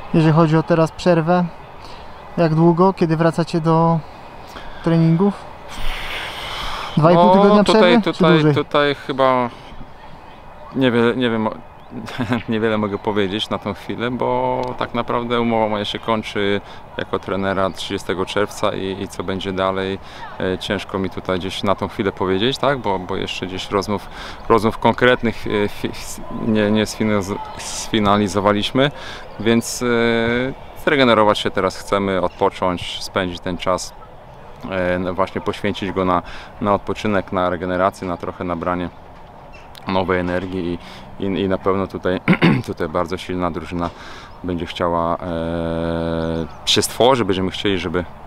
Jeżeli chodzi o teraz przerwę, jak długo, kiedy wracacie do treningów? 2,5 tygodnia przerwy? Tutaj chyba nie wiem, niewiele mogę powiedzieć na tą chwilę, bo tak naprawdę umowa moja się kończy jako trenera 30 czerwca i co będzie dalej, ciężko mi tutaj gdzieś na tą chwilę powiedzieć, tak? Bo jeszcze gdzieś rozmów konkretnych nie sfinalizowaliśmy, więc zregenerować się teraz chcemy, odpocząć, spędzić ten czas, właśnie poświęcić go na odpoczynek, na regenerację, na trochę nabranie nowej energii i na pewno tutaj bardzo silna drużyna będzie chciała się stworzyć, będziemy chcieli,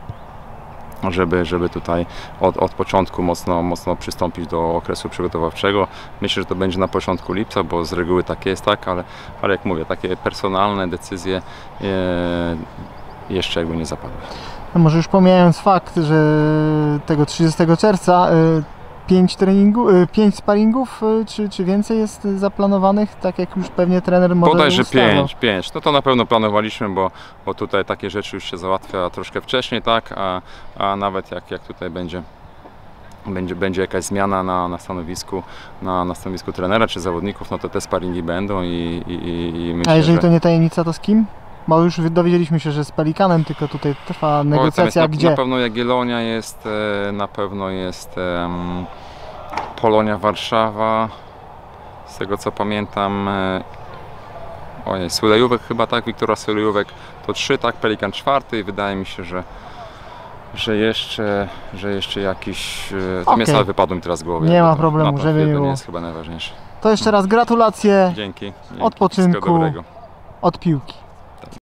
żeby tutaj od początku mocno przystąpić do okresu przygotowawczego. Myślę, że to będzie na początku lipca, bo z reguły tak jest, tak, ale jak mówię, takie personalne decyzje jeszcze jakby nie zapadły. No może już pomijając fakt, że tego 30 czerwca 5 sparingów czy więcej jest zaplanowanych, tak jak już pewnie trener może bodajże ustawał? 5. No to na pewno planowaliśmy, bo tutaj takie rzeczy już się załatwia troszkę wcześniej, tak, a nawet jak tutaj będzie jakaś zmiana na stanowisku trenera czy zawodników, no to te sparingi będą i myślę, a jeżeli to nie tajemnica, to z kim? Bo już dowiedzieliśmy się, że z Pelikanem, tylko tutaj trwa negocjacja, gdzie? Na pewno Jagiellonia jest, na pewno jest Polonia Warszawa, z tego co pamiętam, Sulejówek chyba, tak, Wiktora Sulejówek to 3, tak, Pelikan 4 i wydaje mi się, że jeszcze jakiś, to mnie cały wypadło mi teraz z głowy. Nie ma problemu, żeby nie było. było. To nie jest chyba najważniejsze. To jeszcze raz gratulacje, Dzięki. odpoczynku, od piłki.